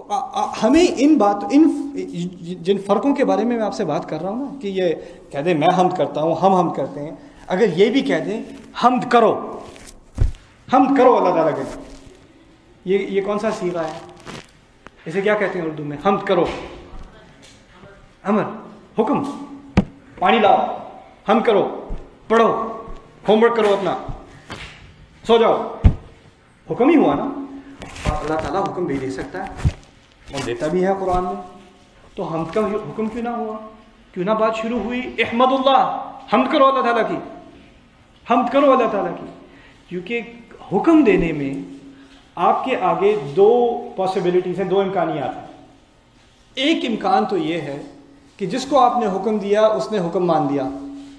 ہمیں ان جن فرقوں کے بارے میں آپ سے بات کر رہا ہوں نا، کہ یہ کہہ دیں میں حمد کرتا ہوں، ہم حمد کرتے ہیں، اگر یہ بھی کہہ دیں حمد کرو اللہ تعالیٰ کے، یہ کون سا صیغہ ہے؟ اسے کیا کہتے ہیں اردو میں؟ حمد کرو، امر، حکم، پانی لاؤ، حمد کرو، پڑھو، ہوم ورک کرو اپنا، سو جاؤ، حکم ہی ہوا نا. اللہ تعالیٰ حکم بھی دے سکتا ہے اور دیتا بھی ہے قرآن میں، تو حمد کا حکم کیوں نہ ہوا؟ کیوں نہ بات شروع ہوئی احمد اللہ، حمد کرو اللہ تعالیٰ کی، حمد کرو اللہ تعالیٰ کی. کیونکہ حکم دینے میں آپ کے آگے دو پاسبلٹیز ہیں، دو امکانیات ہیں. ایک امکان تو یہ ہے کہ جس کو آپ نے حکم دیا اس نے حکم مان لیا.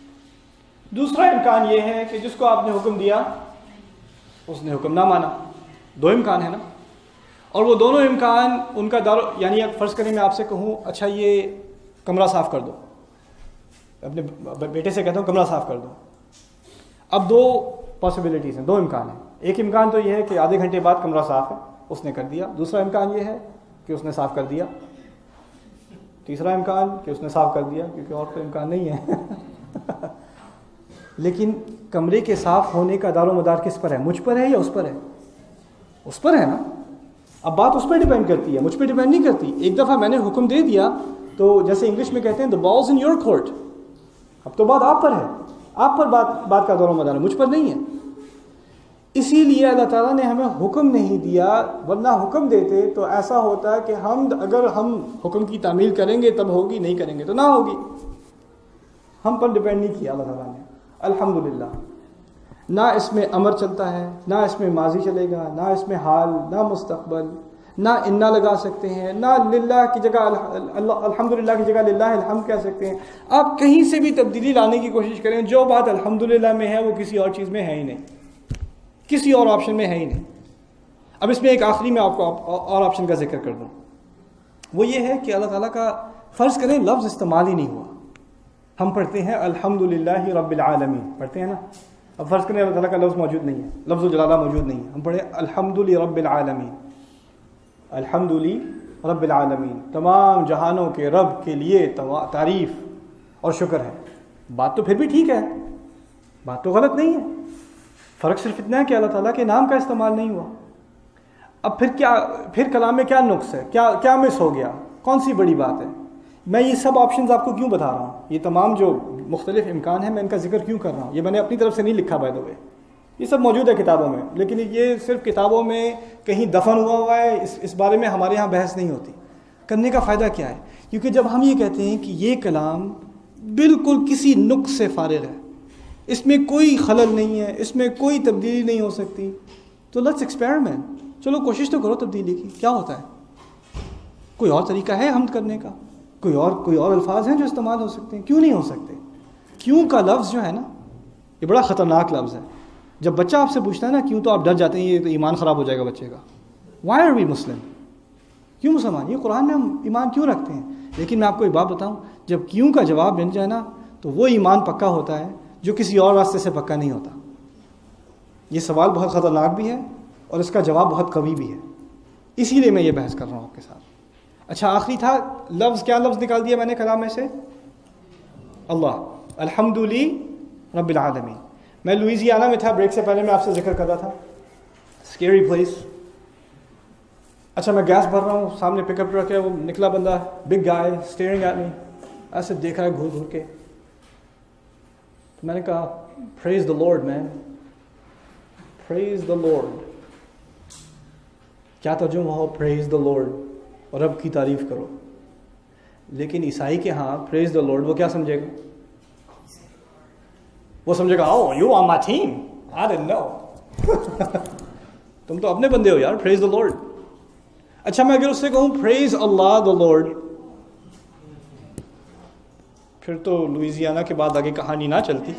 دوسرا امکان یہ ہے کہ جس کو آپ نے حکم دیا اس نے حکم نہ مانا. دو امکان ہے نا، اور وہ دونوں امکان ان کا یعنی فرض کریں میں آپ سے کہوں اچھا یہ کمرہ صاف کر دو، اپنے بیٹے سے کہتا ہوں کمرہ صاف کر دو. اب دو پاسبلٹیز ہیں، دو امکان ہیں. ایک امکان تو یہ ہے کہ آدھے گھنٹے بعد کمرہ صاف ہے، اس نے کر دیا. دوسرا امکان یہ ہے کہ اس نے صاف کر دیا. تیسرا امکان کہ اس نے صاف کر دیا، کیونکہ اور کوئی امکان نہیں ہے. لیکن کمرے کے صاف ہونے کا دار و مدار کس پر ہے؟ مجھ پر ہے یا اس پر ہے؟ اس پر ہے نا. اب بات اس پر ڈیپینڈ کرتی ہے، مجھ پہ ڈیپینڈ نہیں کرتی. ایک دفعہ میں نے حکم دے دیا تو جیسے انگلش میں کہتے ہیں the ball's in your court، اب تو بات آپ پر ہے، آپ پر بات کا دور و مدار ہے، مجھ پر نہیں ہے. اسی لیے اللہ تعالیٰ نے ہمیں حکم نہیں دیا، ورنہ حکم دیتے تو ایسا ہوتا کہ اگر ہم حکم کی تعمیل کریں گے تب ہوگی، نہیں کریں گے تو نہ ہوگی. ہم پر ڈیپینڈ نہیں کیا اللہ تعالیٰ نے. الحمدللہ نہ اس میں امر چلتا ہے، نہ اس میں ماضی چلے گا، نہ اس میں حال، نہ مستقبل، نہ انا لگا سکتے ہیں، نہ للہ کی جگہ الحمدللہ کی جگہ للہ الحمد کہہ سکتے ہیں. آپ کہیں سے بھی تبدیلی لانے کی کوشش کریں، جو بات الحمدللہ میں ہے وہ کسی اور چیز میں ہے ہی نہیں، کسی اور آپشن میں ہے ہی نہیں. اب اس میں ایک آخری میں آپ کو اور آپشن کا ذکر کر دوں، وہ یہ ہے کہ اللہ تعالیٰ کا فرض کریں لفظ استعمال ہی نہیں ہوا. ہم پڑھتے ہیں الحمدللہ رب العالمین، پڑھتے ہیں نا. اب فرض کریں اللہ تعالیٰ کا لفظ موجود نہیں ہے، لفظ الجلالہ موجود نہیں ہے، ہم پڑھیں الحمد رب العالمین. الحمد رب العالمین، تمام جہانوں کے رب کے لیے تعریف اور شکر ہے. بات تو پھر بھی ٹھیک ہے، بات تو غلط نہیں ہے. فرق صرف اتنا ہے کہ اللہ تعالیٰ کے نام کا استعمال نہیں ہوا. اب پھر کلام میں کیا نقص ہے، کیا مس ہو گیا، کون سی بڑی بات ہے؟ میں یہ سب آپشنز آپ کو کیوں بتا رہا ہوں؟ یہ تمام جو مختلف امکان ہیں میں ان کا ذکر کیوں کر رہا ہوں؟ یہ میں نے اپنی طرف سے نہیں لکھا بائی دی وے، یہ سب موجود ہے کتابوں میں، لیکن یہ صرف کتابوں میں کہیں دفن ہوا ہے. اس بارے میں ہمارے ہاں بحث نہیں ہوتی. کرنے کا فائدہ کیا ہے؟ کیونکہ جب ہم یہ کہتے ہیں کہ یہ کلام بالکل کسی نقص سے فارغ ہے، اس میں کوئی خلل نہیں ہے، اس میں کوئی تبدیلی نہیں ہو سکتی، تو لیٹس ایکسپیریمنٹ. چلو کوشش تو کرو تبدیلی کی، کیا ہوتا ہے؟ کوئی اور طریقہ ہے حمد کرنے کا؟ کوئی اور الفاظ ہیں جو استعمال ہو سکتے ہیں؟ کیوں نہیں ہو سکتے؟ کیوں کا لفظ جو ہے نا یہ بڑا خطرناک لفظ ہے. جب بچہ آپ سے پوچھتا ہے نا کیوں، تو آپ ڈر جاتے ہیں یہ تو ایمان خراب ہو جائے گا بچے کا. Why are we Muslim? کیوں مسلمان؟ یہ قرآن میں ہم ایمان کیوں رکھتے ہیں؟ لیکن میں آپ کو ایک بات بتاؤں، جب کیوں کا جواب مل جائے نا تو وہ ایمان پکا ہوتا ہے جو کسی اور راستے سے پکا نہیں ہوتا. یہ سوال بہت خطرناک بھی ہے اور اس کا جواب بہت قوی بھی ہے، اسی لیے میں یہ بحث کر رہا ہوں آپ کے ساتھ. اچھا آخری تھا لفظ، کیا لفظ نکال دیا میں نے کلام میں سے؟ اللہ، الحمد رب العالمین. میں لوئزیانا میں تھا، بریک سے پہلے میں آپ سے ذکر کر رہا تھا، اسکیری پلیس. اچھا میں گیس بھر رہا ہوں، سامنے پک اپ ٹرک ہے، وہ نکلا بندہ، big guy staring at me, ایسے دیکھ رہا ہے گھور گھور کے. تو میں نے کہا پریز دا لارڈ مین، پریز دا لارڈ. کیا ترجمہ ہو پریز دا لارڈ؟ رب کی تعریف کرو. لیکن عیسائی کے ہاں پریز دا لارڈ وہ کیا سمجھے گا؟ وہ سمجھے گا oh you are my team, I don't know. تم تو اپنے بندے ہو یار، پریز دا لارڈ. اچھا میں اگر اس سے کہوں پریز اللہ دا لارڈ، پھر تو لوئزیانا کے بعد آگے کہانی نہ چلتی.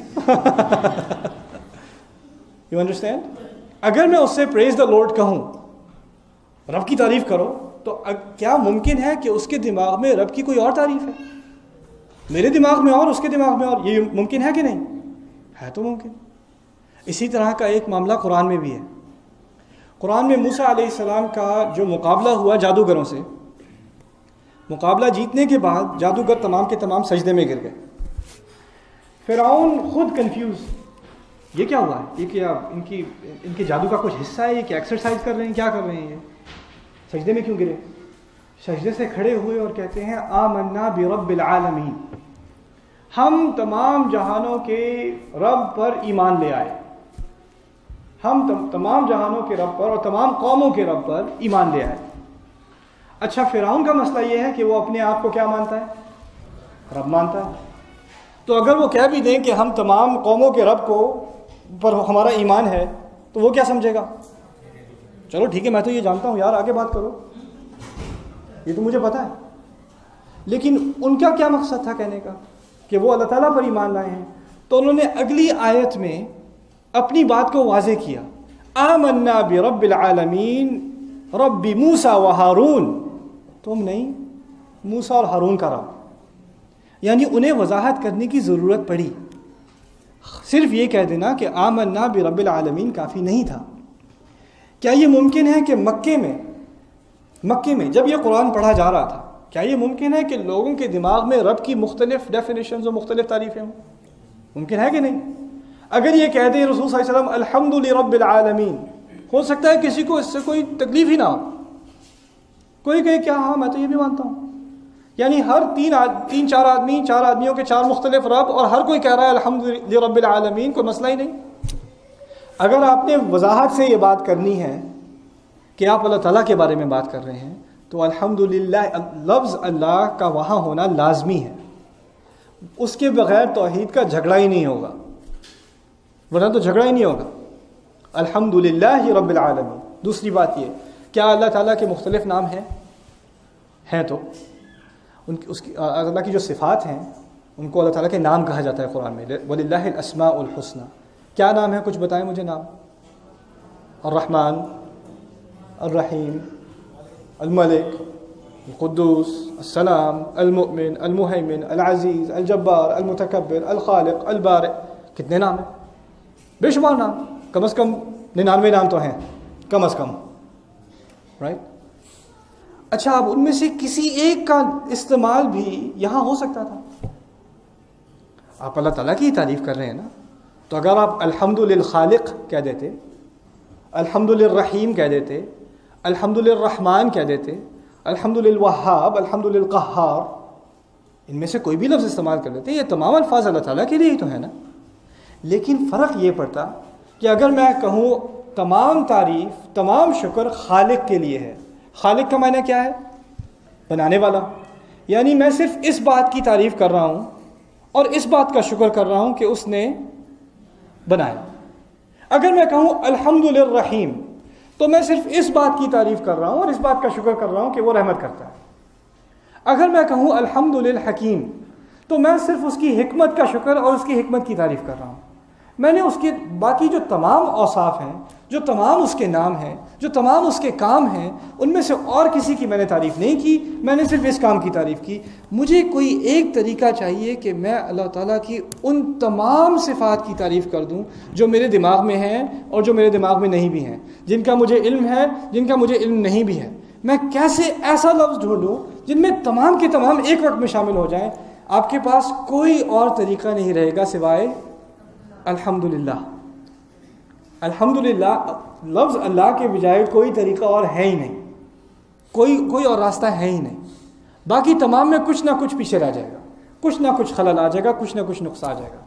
You understand? اگر میں اس سے پریز دا لارڈ کہوں، رب کی تعریف کرو، تو کیا ممکن ہے کہ اس کے دماغ میں رب کی کوئی اور تعریف ہے، میرے دماغ میں اور اس کے دماغ میں اور؟ یہ ممکن ہے کہ نہیں؟ ہے تو ممکن. اسی طرح کا ایک معاملہ قرآن میں بھی ہے. قرآن میں موسیٰ علیہ السلام کا جو مقابلہ ہوا جادوگروں سے، مقابلہ جیتنے کے بعد جادوگر تمام کے تمام سجدے میں گر گئے. فرعون خود کنفیوز، یہ کیا ہوا ہے؟ یہ کیا ان کے جادو کا کچھ حصہ ہے؟ یہ کیا ایکسرسائز کر رہے ہیں؟ کیا کر رہے ہیں؟ یہ سجدے میں کیوں گرے؟ سجدے سے کھڑے ہوئے اور کہتے ہیں آمنا برب العالمین، ہم تمام جہانوں کے رب پر ایمان لے آئے. ہم تمام جہانوں کے رب پر اور تمام قوموں کے رب پر ایمان لے آئے. اچھا، فرعون کا مسئلہ یہ ہے کہ وہ اپنے آپ کو کیا مانتا ہے؟ رب مانتا ہے. تو اگر وہ کہہ بھی دیں کہ ہم تمام قوموں کے رب کو پر ہمارا ایمان ہے، تو وہ کیا سمجھے گا؟ چلو ٹھیک ہے، میں تو یہ جانتا ہوں یار، آگے بات کرو، یہ تو مجھے پتا ہے. لیکن ان کا کیا مقصد تھا کہنے کا؟ کہ وہ اللہ تعالیٰ پر ایمان لائے ہیں. تو انہوں نے اگلی آیت میں اپنی بات کو واضح کیا، آمنا برب العالمین رب موسیٰ و ہارون. تم نہیں، موسیٰ اور ہارون کا رب. یعنی انہیں وضاحت کرنے کی ضرورت پڑی. صرف یہ کہہ دینا کہ آمنا برب العالمین کافی نہیں تھا. کیا یہ ممکن ہے کہ مکے میں جب یہ قرآن پڑھا جا رہا تھا، کیا یہ ممکن ہے کہ لوگوں کے دماغ میں رب کی مختلف ڈیفینیشنز و مختلف تعریفیں ہوں؟ ممکن ہے کہ نہیں؟ اگر یہ کہہ دیں رسول صلی اللہ علیہ وسلم الحمد لرب العالمین، ہو سکتا ہے کسی کو اس سے کوئی تکلیف ہی نہ ہو. کوئی کہے کیا ہاں میں تو یہ بھی مانتا ہوں. یعنی ہر چار آدمیوں کے چار مختلف رب، اور ہر کوئی کہہ رہا ہے الحمد لرب العالمین، کوئی مسئلہ ہی نہیں. اگر آپ نے وضاحت سے یہ بات کرنی ہے کہ آپ اللہ تعالیٰ کے بارے میں بات کر رہے ہیں، تو الحمدللہ لفظ اللہ کا وہاں ہونا لازمی ہے. اس کے بغیر توحید کا جھگڑا ہی نہیں ہوگا، ورنہ تو جھگڑا ہی نہیں ہوگا. الحمدللہ رب العالمین. دوسری بات یہ، کیا اللہ تعالیٰ کے مختلف نام ہیں؟ تو اللہ کی جو صفات ہیں ان کو اللہ تعالیٰ کے نام کہا جاتا ہے قرآن میں. وَلِلَّهِ الْأَسْمَاءُ الْحُسْنَى. کیا نام ہے؟ کچھ بتائیں مجھے نام. الرحمن، الرحیم، الملک، القدوس، السلام، المؤمن، المہیمن، العزیز، الجبار، المتکبر، الخالق، البارئ. کتنے نام ہیں؟ بے شمار نام. کم از کم 99 نام تو ہیں، کم از کم، رائٹ؟ اچھا، اب ان میں سے کسی ایک کا استعمال بھی یہاں ہو سکتا تھا. آپ اللہ تعالیٰ کی ہی تعریف کر رہے ہیں نا، تو اگر آپ الحمد للخالق کہہ دیتے، الحمد للرحیم کہہ دیتے، الحمد للرحمن کہہ دیتے، الحمد للوہاب، الحمد للقہار، ان میں سے کوئی بھی لفظ استعمال کر دیتے، یہ تمام الفاظ اللہ تعالیٰ کے لیے ہی تو ہے نا. لیکن فرق یہ پڑتا کہ اگر میں کہوں تمام تعریف، تمام شکر خالق کے لیے ہے. خالق کا معنی کیا ہے؟ بنانے والا. یعنی میں صرف اس بات کی تعریف کر رہا ہوں اور اس بات کا شکر کر رہا ہوں کہ اس نے بنایا. اگر میں کہوں الحمد للرحیم، تو میں صرف اس بات کی تعریف کر رہا ہوں اور اس بات کا شکر کر رہا ہوں کہ وہ رحمت کرتا ہے. اگر میں کہوں الحمد للحکیم، تو میں صرف اس کی حکمت کا شکر اور اس کی حکمت کی تعریف کر رہا ہوں. میں نے اس کے باقی جو تمام اوصاف ہیں، جو تمام اس کے نام ہیں، جو تمام اس کے کام ہیں، ان میں سے اور کسی کی میں نے تعریف نہیں کی، میں نے صرف اس کام کی تعریف کی. مجھے کوئی ایک طریقہ چاہیے کہ میں اللہ تعالیٰ کی ان تمام صفات کی تعریف کر دوں جو میرے دماغ میں ہیں اور جو میرے دماغ میں نہیں بھی ہیں، جن کا مجھے علم ہے، جن کا مجھے علم نہیں بھی ہے. میں کیسے ایسا لفظ ڈھونڈوں جن میں تمام کے تمام ایک وقت میں شامل ہو جائیں؟ آپ کے پاس کوئی اور طریقہ نہیں رہے گا سوائے الحمدللہ. الحمدللہ لفظ اللہ کے بجائے کوئی طریقہ اور ہے ہی نہیں، کوئی اور راستہ ہے ہی نہیں. باقی تمام میں کچھ نہ کچھ پیچھے رہ جائے گا، کچھ نہ کچھ خلل آ جائے گا، کچھ نہ کچھ نقص آ جائے گا.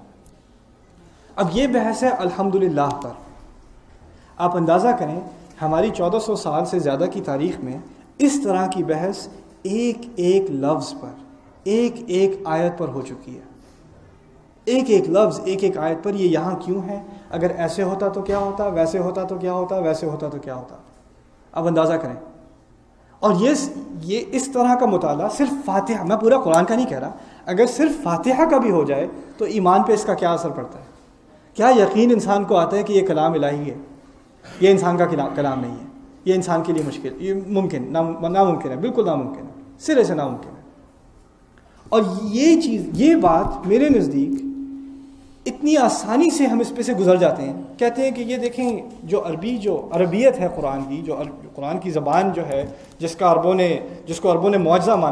اب یہ بحث ہے الحمدللہ پر. آپ اندازہ کریں ہماری 1400 سال سے زیادہ کی تاریخ میں اس طرح کی بحث ایک ایک لفظ پر، ایک ایک آیت پر ہو چکی ہے. ایک ایک لفظ، ایک ایک آیت پر. یہ یہاں کیوں ہے؟ اگر ایسے ہوتا تو کیا ہوتا، ویسے ہوتا تو کیا ہوتا، ویسے ہوتا تو کیا ہوتا. اب اندازہ کریں. اور یہ اس طرح کا مطالعہ صرف فاتحہ، میں پورا قرآن کا نہیں کہہ رہا، اگر صرف فاتحہ کا بھی ہو جائے تو ایمان پہ اس کا کیا اثر پڑتا ہے؟ کیا یقین انسان کو آتا ہے کہ یہ کلام الہی ہے؟ یہ انسان کا کلام نہیں ہے، یہ انسان کے لیے مشکل، یہ ممکن ناممکن ہے، بالکل ناممکن ہے، سرے سے ناممکن ہے. اور یہ چیز، یہ بات میرے نزدیک اتنی آسانی سے ہم اس پہ سے گزر جاتے ہیں. کہتے ہیں کہ یہ دیکھیں جو عربیت ہے قرآن کی، جو قرآن کی زبان جو ہے، جس کو عربوں نے معجزہ مانا،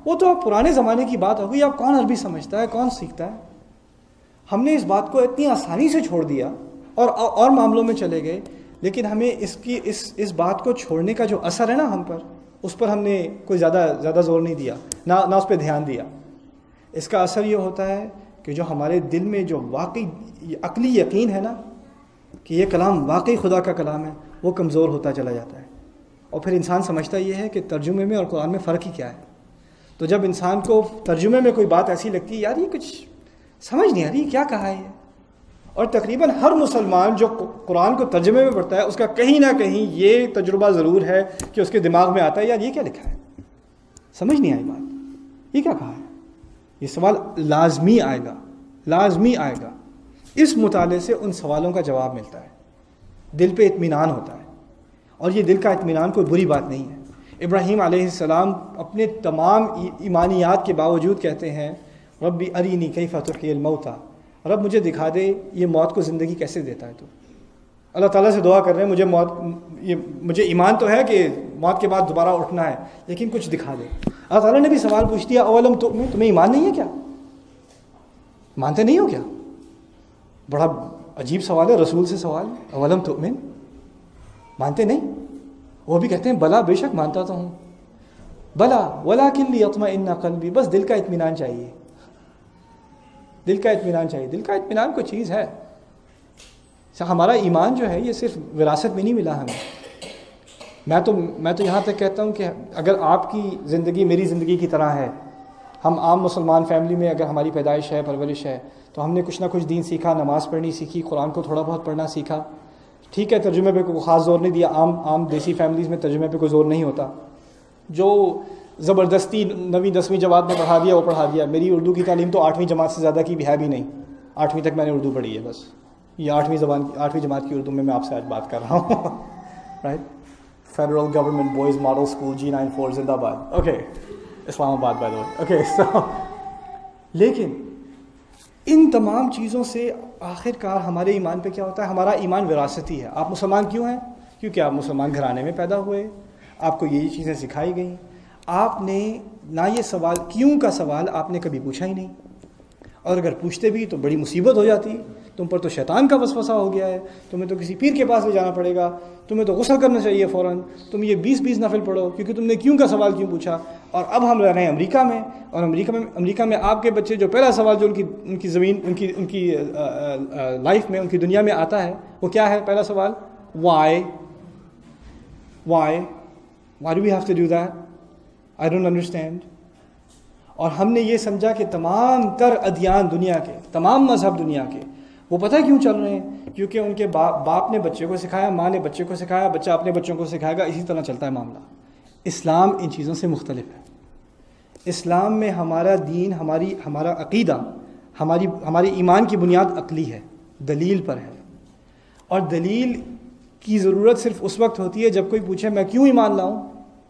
وہ تو اب پرانے زمانے کی بات ہوگی، اب کون عربی سمجھتا ہے، کون سیکھتا ہے؟ ہم نے اس بات کو اتنی آسانی سے چھوڑ دیا اور معاملوں میں چلے گئے، لیکن ہمیں اس بات کو چھوڑنے کا جو اثر ہے نا ہم پر، اس پر ہم نے کوئی زیادہ زور نہیں دیا، نہ اس پہ دھیان دیا۔ اس کا اثر یہ ہوتا ہے کہ جو ہمارے دل میں جو واقعی عقلی یقین ہے نا کہ یہ کلام واقعی خدا کا کلام ہے، وہ کمزور ہوتا چلا جاتا ہے، اور پھر انسان سمجھتا یہ ہے کہ ترجمے میں اور قرآن میں فرق ہی کیا ہے۔ تو جب انسان کو ترجمے میں کوئی بات ایسی لگتی ہے، یار یہ کچھ سمجھ نہیں آ رہی، کیا کہا ہے یہ، اور تقریباً ہر مسلمان جو قرآن کو ترجمے میں پڑھتا ہے اس کا کہیں نہ کہیں یہ تجربہ ضرور ہے کہ اس کے دماغ میں آتا ہے یار یہ کیا لکھا ہے، سمجھ نہیں آئی بات، یہ کیا کہا ہے۔ یہ سوال لازمی آئے گا۔ اس مطالعے سے ان سوالوں کا جواب ملتا ہے، دل پہ اطمینان ہوتا ہے، اور یہ دل کا اطمینان کوئی بری بات نہیں ہے۔ ابراہیم علیہ السلام اپنے تمام ایمانیات کے باوجود کہتے ہیں ربی ارینی کیف تحیی الموتى، رب مجھے دکھا دے یہ موت کو زندگی کیسے دیتا ہے تو۔ اللہ تعالیٰ سے دعا کر رہے ہیں مجھے ایمان تو ہے کہ موت کے بعد دوبارہ اٹھنا ہے، لیکن کچھ دکھا دے۔ اللہ تعالیٰ نے بھی سوال پوچھ دیا اولم تؤمن، تمہیں ایمان نہیں ہے کیا، مانتے نہیں ہو کیا؟ بڑا عجیب سوال ہے، رسول سے سوال، اولم تؤمن، مانتے نہیں؟ وہ بھی کہتے ہیں بلا، بے شک مانتا تو ہوں، بلا ولکن لیطمئن قلبی، بس دل کا اطمینان چاہیے، دل کا اطمینان چاہیے۔ دل کا اطمینان کوئی چیز ہے، ہمارا ایمان جو ہے یہ صرف وراثت میں نہیں ملا ہمیں۔ میں تو یہاں تک کہتا ہوں کہ اگر آپ کی زندگی میری زندگی کی طرح ہے، ہم عام مسلمان فیملی میں اگر ہماری پیدائش ہے، پرورش ہے، تو ہم نے کچھ نہ کچھ دین سیکھا، نماز پڑھنی سیکھی، قرآن کو تھوڑا بہت پڑھنا سیکھا، ٹھیک ہے، ترجمے پہ کوئی خاص زور نہیں دیا، عام دیسی فیملیز میں ترجمے پہ کوئی زور نہیں ہوتا، جو زبردستی 9ویں 10ویں جماعت میں پڑھا دیا وہ پڑھا دیا۔ میری اردو کی تعلیم تو 8ویں جماعت سے زیادہ کی بھی ہے بھی نہیں، 8ویں تک میں نے اردو پڑھی ہے بس، یہ 8ویں جماعت کی اردو میں آپ سے آج بات کر رہا ہوں right. Federal government boys model school G94 زندہ باد، اوکے، اسلام آباد by the way, okay so. لیکن ان تمام چیزوں سے آخر کار ہمارے ایمان پہ کیا ہوتا ہے؟ ہمارا ایمان وراثتی ہے۔ آپ مسلمان کیوں ہیں؟ کیونکہ آپ مسلمان گھرانے میں پیدا ہوئے، آپ کو یہی چیزیں سکھائی گئیں، آپ نے نہ یہ سوال کیوں کا سوال آپ نے کبھی پوچھا ہی نہیں، اور اگر پوچھتے بھی تو بڑی مصیبت ہو جاتی، تم پر تو شیطان کا وسوسہ ہو گیا ہے، تمہیں تو کسی پیر کے پاس لے جانا پڑے گا، تمہیں تو غسل کرنا چاہیے فوراً، تم یہ 20 نفل پڑھو کیونکہ تم نے کیوں کا سوال کیوں پوچھا۔ اور اب ہم رہ رہے ہیں امریکہ میں، اور امریکہ میں آپ کے بچے جو پہلا سوال جو ان کی زمین ان کی لائف میں، ان کی دنیا میں آتا ہے، وہ کیا ہے؟ پہلا سوال why do we have to do that? I don't understand۔ اور ہم نے یہ سمجھا کہ تمام تر ادیان دنیا کے، تمام مذہب دنیا کے، وہ پتہ کیوں چل رہے ہیں؟ کیونکہ ان کے باپ نے بچے کو سکھایا، ماں نے بچے کو سکھایا، بچہ اپنے بچوں کو سکھائے گا، اسی طرح چلتا ہے معاملہ۔ اسلام ان چیزوں سے مختلف ہے۔ اسلام میں ہمارا دین، ہمارا عقیدہ، ہماری ایمان کی بنیاد عقلی ہے، دلیل پر ہے، اور دلیل کی ضرورت صرف اس وقت ہوتی ہے جب کوئی پوچھے میں کیوں ایمان لاؤں،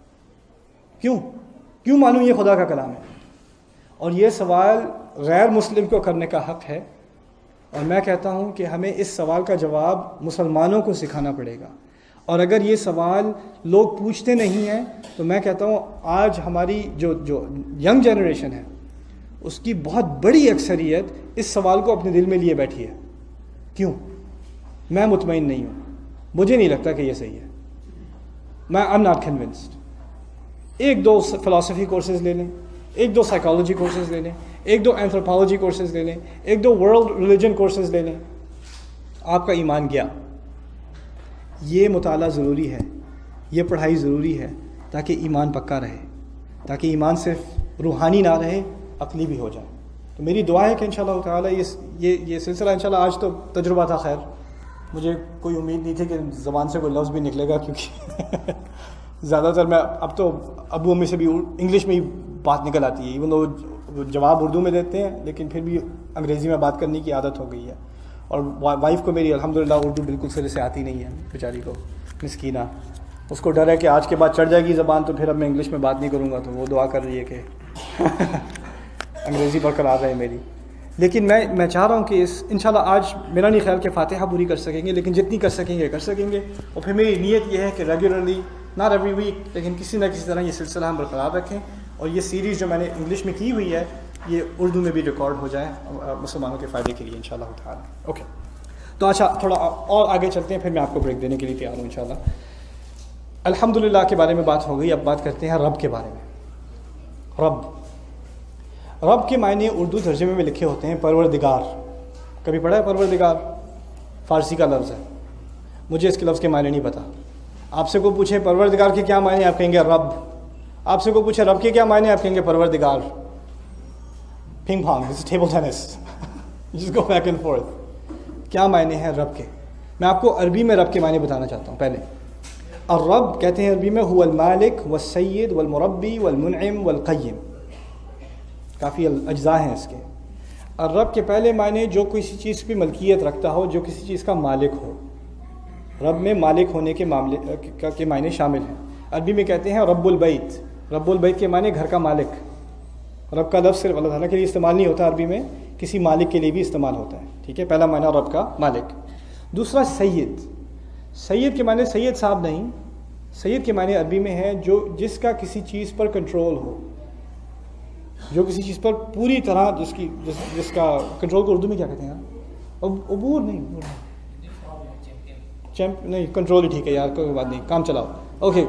کیوں مانوں یہ خدا کا کلام ہے۔ اور یہ سوال غیر مسلم کو کرنے کا حق ہے، اور میں کہتا ہوں کہ ہمیں اس سوال کا جواب مسلمانوں کو سکھانا پڑے گا۔ اور اگر یہ سوال لوگ پوچھتے نہیں ہیں تو میں کہتا ہوں آج ہماری جو ینگ جنریشن ہے اس کی بہت بڑی اکثریت اس سوال کو اپنے دل میں لیے بیٹھی ہے۔ کیوں؟ میں مطمئن نہیں ہوں، مجھے نہیں لگتا کہ یہ صحیح ہے، میں I'm not convinced۔ 1-2 فلسفی کورسز لے لیں، 1-2 سائیکالوجی کورسز لے لیں، 1-2 اینتھروپالوجی کورسز لے لیں، 1-2 ورلڈ ریلیجن کورسز لے لیں، آپ کا ایمان گیا۔ یہ مطالعہ ضروری ہے، یہ پڑھائی ضروری ہے تاکہ ایمان پکا رہے، تاکہ ایمان صرف روحانی نہ رہے، عقلی بھی ہو جائے۔ تو میری دعا ہے کہ انشاءاللہ تعالیٰ یہ سلسلہ انشاءاللہ، آج تو تجربہ تھا، خیر مجھے کوئی امید نہیں تھی کہ زبان سے کوئی لفظ بھی نکلے گا، کیونکہ زیادہ تر میں اب تو ابو امی سے بھی انگلش میں ہی بات نکل آتی ہے، ایون وہ جواب اردو میں دیتے ہیں لیکن پھر بھی انگریزی میں بات کرنے کی عادت ہو گئی ہے۔ اور وائف کو میری الحمدللہ اردو بالکل سرے سے آتی نہیں ہے، بیچاری کو، مسکینہ، اس کو ڈر ہے کہ آج کے بعد چڑھ جائے گی زبان تو پھر اب میں انگلش میں بات نہیں کروں گا، تو وہ دعا کر رہی ہے کہ انگریزی برقرار رہے میری۔ لیکن میں چاہ رہا ہوں کہ انشاءاللہ آج میرا نہیں خیال کہ فاتحہ پوری کر سکیں گے، لیکن جتنی کر سکیں گے کر سکیں گے، اور پھر میری نیت یہ ہے کہ ریگولرلی، ناٹ ایوری ویک، لیکن کسی نہ کسی طرح یہ سلسلہ ہم برقرار رکھیں، اور یہ سیریز جو میں نے انگلش میں کی ہوئی ہے یہ اردو میں بھی ریکارڈ ہو جائے مسلمانوں کے فائدے کے لیے انشاءاللہ تعالی. اوکے تو اچھا تھوڑا اور آگے چلتے ہیں، پھر میں آپ کو بریک دینے کے لیے تیار ہوں انشاءاللہ. الحمدللہ کے بارے میں بات ہو گئی، اب بات کرتے ہیں رب کے بارے میں. رب کے معنی اردو ترجمے میں لکھے ہوتے ہیں پروردگار. کبھی پڑھا ہے پروردگار؟ فارسی کا لفظ ہے، مجھے اس کے لفظ کے معنی نہیں پتہ. آپ سے کوئی پوچھے پروردگار کے کیا معنی، آپ کہیں گے رب. آپ سے کوئی پوچھے رب کے کیا معنی، آپ کہیں گے پروردگار. پنگ پانگ، ٹیبل ٹینس، جس کو بیک اینڈ فورتھ. کیا معنی ہیں رب کے؟ میں آپ کو عربی میں رب کے معنی بتانا چاہتا ہوں. پہلے الرب کہتے ہیں عربی میں هو المالک والسید والمربی والمنعم والقیم. کافی اجزاء ہیں اس کے. الرب کے پہلے معنی جو کسی چیز پہ ملکیت رکھتا ہو، جو کسی چیز کا مالک ہو. رب میں مالک ہونے کے معاملے کے معنی شامل ہیں. عربی میں کہتے ہیں رب البیت. رب البیت کے معنی گھر کا مالک. رب کا لفظ صرف اللہ تعالیٰ کے لیے استعمال نہیں ہوتا عربی میں، کسی مالک کے لیے بھی استعمال ہوتا ہے. ٹھیک ہے، پہلا معنی رب کا مالک. دوسرا سید. سید کے معنی سید صاحب نہیں، سید کے معنی عربی میں ہے جو جس کا کسی چیز پر کنٹرول ہو، جو کسی چیز پر پوری طرح جس کا کنٹرول کو اردو میں کیا کہتے ہیں؟ عبور نہیں، نہیں کنٹرول ہی ٹھیک ہے یار، کوئی بات نہیں، کام چلاؤ. اوکے،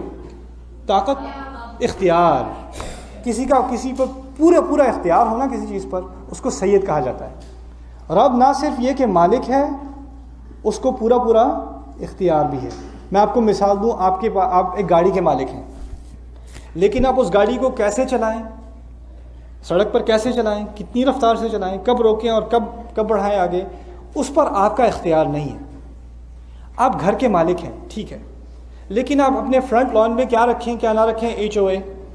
طاقت، اختیار، کسی پر پورا اختیار ہونا کسی چیز پر، اس کو سید کہا جاتا ہے. رب نہ صرف یہ کہ مالک ہے، اس کو پورا اختیار بھی ہے. میں آپ کو مثال دوں، آپ ایک گاڑی کے مالک ہیں، لیکن آپ اس گاڑی کو کیسے چلائیں، سڑک پر کیسے چلائیں، کتنی رفتار سے چلائیں، کب روکیں اور کب بڑھائیں آگے، اس پر آپ کا اختیار نہیں ہے. آپ گھر کے مالک ہیں، ٹھیک ہے، لیکن آپ اپنے فرنٹ لان میں کیا رکھیں کیا نہ رکھیں، HOA،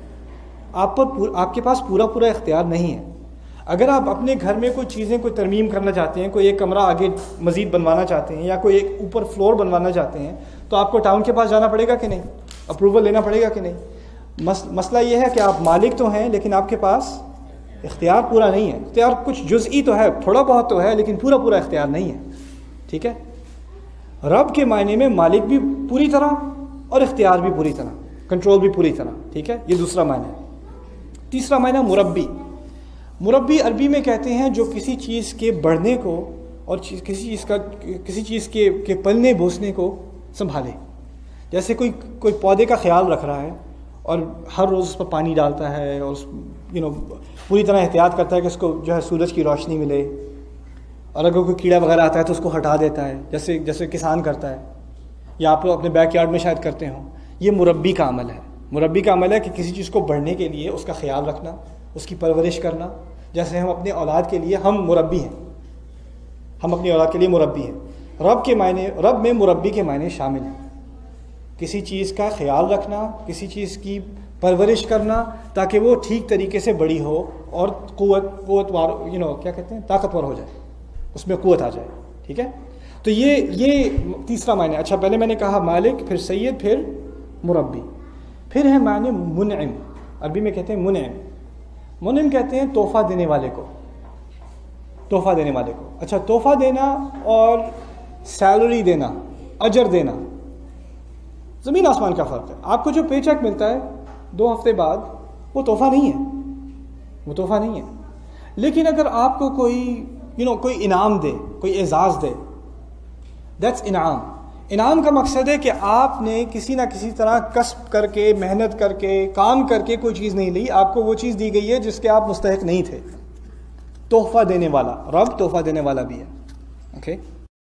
آپ کے پاس پورا اختیار نہیں ہے. اگر آپ اپنے گھر میں کوئی ترمیم کرنا چاہتے ہیں، کوئی ایک کمرہ آگے مزید بنوانا چاہتے ہیں، یا کوئی ایک اوپر فلور بنوانا چاہتے ہیں، تو آپ کو ٹاؤن کے پاس جانا پڑے گا کہ نہیں، اپروول لینا پڑے گا کہ نہیں. مسئلہ یہ ہے کہ آپ مالک تو ہیں لیکن آپ کے پاس اختیار پورا نہیں ہے. اختیار کچھ جزئی تو ہے، تھوڑا بہت تو ہے، لیکن پورا اختیار نہیں ہے. ٹھیک ہے، رب کے معنی میں مالک بھی پوری طرح اور اختیار بھی پوری طرح، کنٹرول بھی پوری طرح. ٹھیک ہے، یہ دوسرا معنی ہے. تیسرا معنی مربی. مربی عربی میں کہتے ہیں جو کسی چیز کے بڑھنے کو اور کسی چیز کے پلنے بوسنے کو سنبھالے. جیسے کوئی پودے کا خیال رکھ رہا ہے اور ہر روز اس پر پانی ڈالتا ہے اور پوری طرح احتیاط کرتا ہے کہ اس کو جو ہے سورج کی روشنی ملے، اور اگر کوئی کیڑا وغیرہ آتا ہے تو اس کو ہٹا دیتا ہے، جیسے کسان کرتا ہے، یا آپ اپنے بیک یارڈ میں شاید کرتے ہوں. یہ مربی کا عمل ہے. مربی کا عمل ہے کہ کسی چیز کو بڑھنے کے لیے اس کا خیال رکھنا، اس کی پرورش کرنا. جیسے ہم اپنے اولاد کے لیے ہم مربی ہیں، ہم اپنی اولاد کے لیے مربی ہیں. رب میں مربی کے معنی شامل ہیں. کسی چیز کا خیال رکھنا، کسی چیز کی پرورش کرنا تاکہ وہ ٹھیک طریقے سے بڑی ہو اور کیا کہتے ہیں، طاقتور ہو جائے، اس میں قوت آ جائے. ٹھیک ہے، تو یہ تیسرا معنی. اچھا، پہلے میں نے کہا مالک، پھر سید، پھر مربی. پھر ہے معنی منعم. عربی میں کہتے ہیں منعم. منعم کہتے ہیں تحفہ دینے والے کو. تحفہ دینے والے کو. اچھا، تحفہ دینا اور سیلری دینا، اجر دینا، زمین آسمان کا فرق ہے. آپ کو جو پے چیک ملتا ہے 2 ہفتے بعد، وہ تحفہ نہیں ہے، وہ تحفہ نہیں ہے. لیکن اگر آپ کو کوئی انعام دے، کوئی اعزاز دے، دیٹس انعام. انعام کا مقصد ہے کہ آپ نے کسی نہ کسی طرح کسب کر کے، محنت کر کے، کام کر کے کوئی چیز نہیں لی، آپ کو وہ چیز دی گئی ہے جس کے آپ مستحق نہیں تھے. تحفہ دینے والا، رب تحفہ دینے والا بھی ہے. اوکے